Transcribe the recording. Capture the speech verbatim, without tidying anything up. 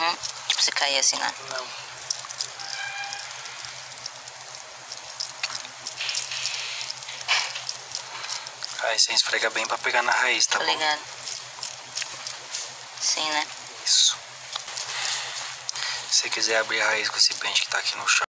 Uhum. Tipo, se cair assim, né? Não. Aí você esfrega bem pra pegar na raiz, tá Tô bom? ligado. Sim, né? Isso. Se você quiser abrir a raiz com esse pente que tá aqui no chão,